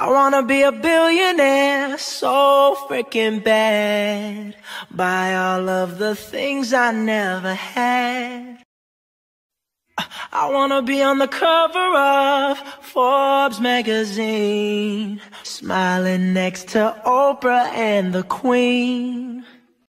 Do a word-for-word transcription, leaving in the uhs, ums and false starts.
I wanna be a billionaire, so freaking bad. Buy all of the things I never had. I wanna be on the cover of Forbes magazine, smiling next to Oprah and the Queen.